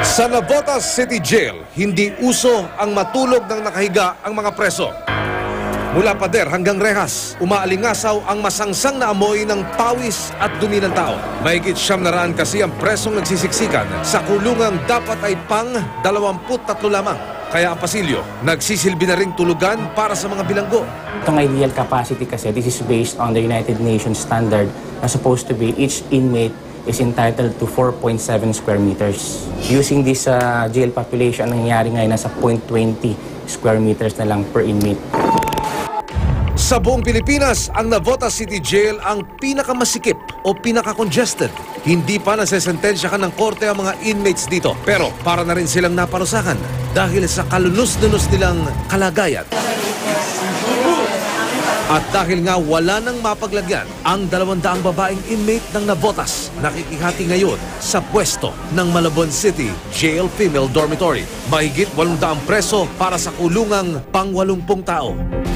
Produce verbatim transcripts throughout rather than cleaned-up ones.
Sa Navotas City Jail, hindi uso ang matulog ng nakahiga ang mga preso. Mula pader hanggang rehas, umaalingasaw ang masangsang na amoy ng pawis at dumi ng tao. Mahigit siyam na raan kasi ang presong nagsisiksikan sa kulungang dapat ay pang dalawampu't tatlo lamang. Kaya ang pasilyo, nagsisilbi na ring tulugan para sa mga bilanggo. Itong ideal capacity kasi, this is based on the United Nations standard na supposed to be each inmate is entitled to four point seven square meters. Using this uh, jail population, ang nangyari ngayon nasa zero point two zero square meters na lang per inmate. Sa buong Pilipinas, ang Navotas City Jail ang pinakamasikip o pinaka-congested. Hindi pa nasesentensya ka ng korte ang mga inmates dito. Pero para na rin silang naparusakan dahil sa kalunos-lunos nilang kalagayan. At dahil nga wala nang mapaglagyan ang dalawandaang babaeng inmate ng Navotas, nakikihati ngayon sa pwesto ng Malabon City Jail Female Dormitory. Mahigit walongdaang preso para sa kulungang pangwalumpung tao.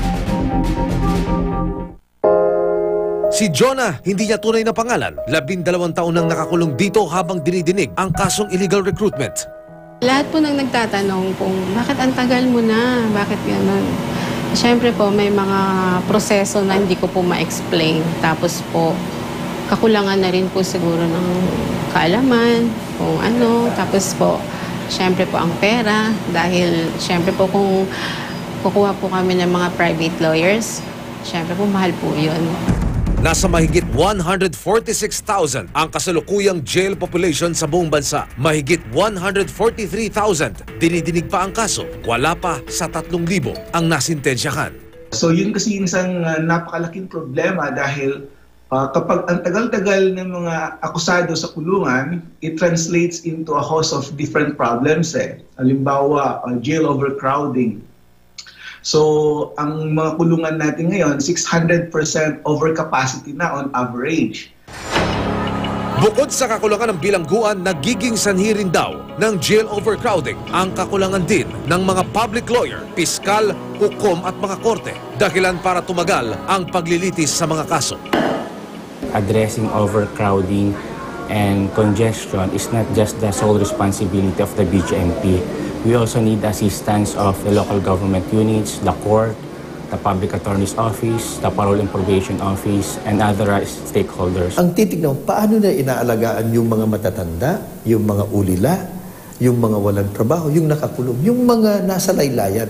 Si Jonah, hindi niya tunay na pangalan. Labindalawang taon nang nakakulong dito habang dinidinig ang kasong illegal recruitment. Lahat po nang nagtatanong kung bakit ang tagal mo na, bakit gano'n. Siyempre po, may mga proseso na hindi ko po ma-explain. Tapos po, kakulangan na rin po siguro ng kaalaman, kung ano. Tapos po, siyempre po ang pera. Dahil siyempre po kung kukuha po kami ng mga private lawyers, siyempre po mahal po yun. Nasa mahigit one hundred forty-six thousand ang kasalukuyang jail population sa buong bansa. Mahigit one hundred forty-three thousand dinidinig pa ang kaso. Wala pa sa tatlong libo ang nasintensyahan. So yun kasi yung isang uh, napakalaking problema dahil uh, kapag ang tagal-tagal ng mga akusado sa kulungan, it translates into a host of different problems. Eh. Halimbawa, uh, jail overcrowding. So, ang mga kulungan natin ngayon, six hundred percent overcapacity na on average. Bukod sa kakulangan ng bilangguan, nagiging sanhi rin daw ng jail overcrowding ang kakulangan din ng mga public lawyer, piskal, hukom at mga korte. Dahilan para tumagal ang paglilitis sa mga kaso. Addressing overcrowding and congestion is not just the sole responsibility of the B J M P. We also need assistance of the local government units, the court, the public attorney's office, the parole and probation office, and other stakeholders. Ang titignan, paano na inaalagaan yung mga matatanda, yung mga ulila, yung mga walang trabaho, yung nakakulong, yung mga nasa laylayan.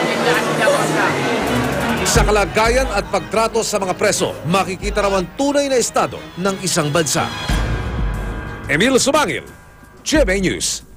Sa kalagayan at pagtrato sa mga preso, makikita raw ang tunay na estado ng isang bansa. Emil Sumangil, G M A News.